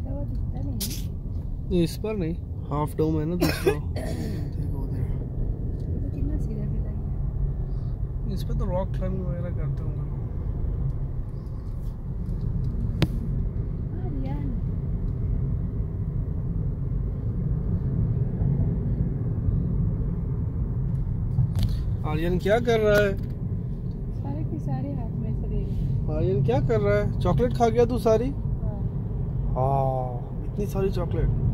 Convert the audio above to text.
वो दिखता नहीं। इस पर नहीं, हाफ डोम है ना दूसरा। देखो उधर तो कितना सीधा सीधा है। इस पे तो रॉक क्लाइंबिंग वगैरह करते होंगे लोग। आर्यन क्या कर रहा है? सारे के सारे हाथ में से दे रहे। आर्यन क्या कर रहा है? चॉकलेट खा गया तू सारी? हाँ। हाँ, इतनी सारी चॉकलेट।